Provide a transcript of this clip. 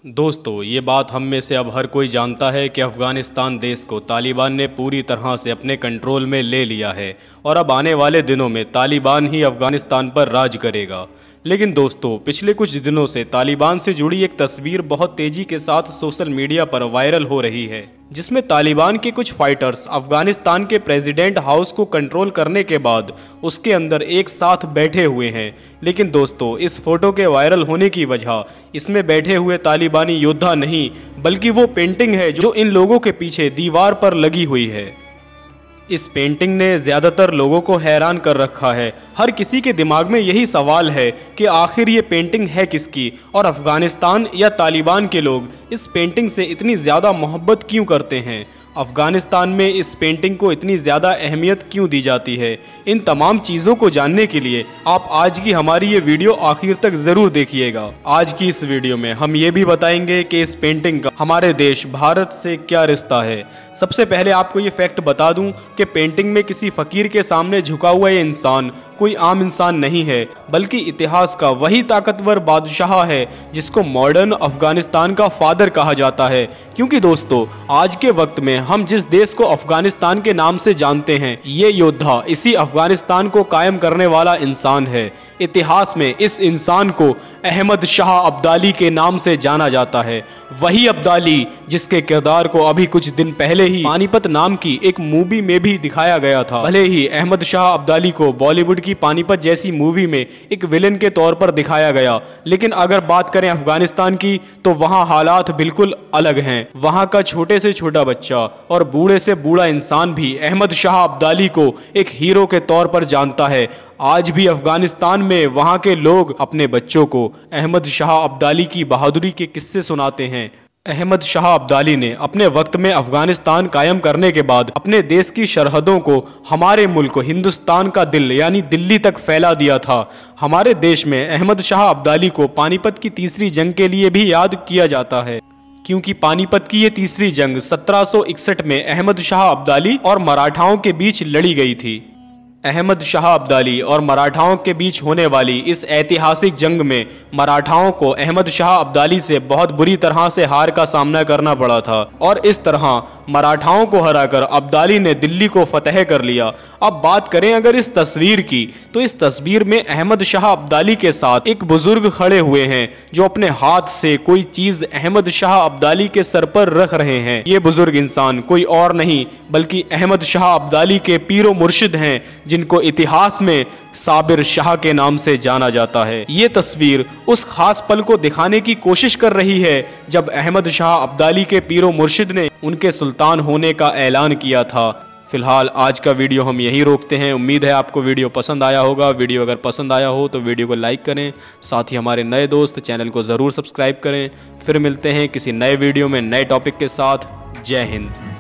दोस्तों, ये बात हम में से अब हर कोई जानता है कि अफ़गानिस्तान देश को तालिबान ने पूरी तरह से अपने कंट्रोल में ले लिया है और अब आने वाले दिनों में तालिबान ही अफ़गानिस्तान पर राज करेगा। लेकिन दोस्तों, पिछले कुछ दिनों से तालिबान से जुड़ी एक तस्वीर बहुत तेज़ी के साथ सोशल मीडिया पर वायरल हो रही है, जिसमें तालिबान के कुछ फाइटर्स अफ़गानिस्तान के प्रेसिडेंट हाउस को कंट्रोल करने के बाद उसके अंदर एक साथ बैठे हुए हैं। लेकिन दोस्तों, इस फोटो के वायरल होने की वजह इसमें बैठे हुए तालिबानी योद्धा नहीं, बल्कि वो पेंटिंग है जो इन लोगों के पीछे दीवार पर लगी हुई है। इस पेंटिंग ने ज़्यादातर लोगों को हैरान कर रखा है। हर किसी के दिमाग में यही सवाल है कि आखिर ये पेंटिंग है किसकी और अफ़गानिस्तान या तालिबान के लोग इस पेंटिंग से इतनी ज़्यादा मोहब्बत क्यों करते हैं। अफ़गानिस्तान में इस पेंटिंग को इतनी ज़्यादा अहमियत क्यों दी जाती है। इन तमाम चीज़ों को जानने के लिए आप आज की हमारी ये वीडियो आखिर तक ज़रूर देखिएगा। आज की इस वीडियो में हम ये भी बताएंगे कि इस पेंटिंग का हमारे देश भारत से क्या रिश्ता है। सबसे पहले आपको ये फैक्ट बता दूं कि पेंटिंग में किसी फ़कीर के सामने झुका हुआ ये इंसान कोई आम इंसान नहीं है, बल्कि इतिहास का वही ताकतवर बादशाह है जिसको मॉडर्न अफ़गानिस्तान का फादर कहा जाता है। क्योंकि दोस्तों, आज के वक्त में हम जिस देश को अफ़गानिस्तान के नाम से जानते हैं, ये योद्धा इसी अफ़गानिस्तान को कायम करने वाला इंसान है। इतिहास में इस इंसान को अहमद शाह अब्दाली के नाम से जाना जाता है। वही अब्दाली जिसके किरदार को अभी कुछ दिन पहले ही पानीपत नाम की एक मूवी में भी दिखाया गया था। भले ही अहमद शाह अब्दाली को बॉलीवुड की पानीपत जैसी मूवी में एक विलेन के तौर पर दिखाया गया, लेकिन अगर बात करें अफगानिस्तान की तो वहाँ हालात बिल्कुल अलग हैं। वहाँ का छोटे से छोटा बच्चा और बूढ़े से बूढ़ा इंसान भी अहमद शाह अब्दाली को एक हीरो के तौर पर जानता है। आज भी अफगानिस्तान में वहाँ के लोग अपने बच्चों को अहमद शाह अब्दाली की बहादुरी के किस्से सुनाते हैं। अहमद शाह अब्दाली ने अपने वक्त में अफगानिस्तान कायम करने के बाद अपने देश की सरहदों को हमारे मुल्क हिंदुस्तान का दिल यानी दिल्ली तक फैला दिया था। हमारे देश में अहमद शाह अब्दाली को पानीपत की तीसरी जंग के लिए भी याद किया जाता है, क्योंकि पानीपत की ये तीसरी जंग 1761 में अहमद शाह अब्दाली और मराठाओं के बीच लड़ी गई थी। अहमद शाह अब्दाली और मराठाओं के बीच होने वाली इस ऐतिहासिक जंग में मराठाओं को अहमद शाह अब्दाली से बहुत बुरी तरह से हार का सामना करना पड़ा था और इस तरह मराठाओं को हराकर अब्दाली ने दिल्ली को फतह कर लिया। अब बात करें अगर इस तस्वीर की, तो इस तस्वीर में अहमद शाह अब्दाली के साथ एक बुजुर्ग खड़े हुए हैं जो अपने हाथ से कोई चीज अहमद शाह अब्दाली के सर पर रख रहे हैं। ये बुजुर्ग इंसान कोई और नहीं बल्कि अहमद शाह अब्दाली के पीरो मुर्शिद हैं, जिनको इतिहास में साबिर शाह के नाम से जाना जाता है। ये तस्वीर उस खास पल को दिखाने की कोशिश कर रही है जब अहमद शाह अब्दाली के पीरो मुर्शिद ने उनके सुल्तान होने का ऐलान किया था। फिलहाल आज का वीडियो हम यहीं रोकते हैं। उम्मीद है आपको वीडियो पसंद आया होगा। वीडियो अगर पसंद आया हो तो वीडियो को लाइक करें, साथ ही हमारे नए दोस्त चैनल को ज़रूर सब्सक्राइब करें। फिर मिलते हैं किसी नए वीडियो में नए टॉपिक के साथ। जय हिंद।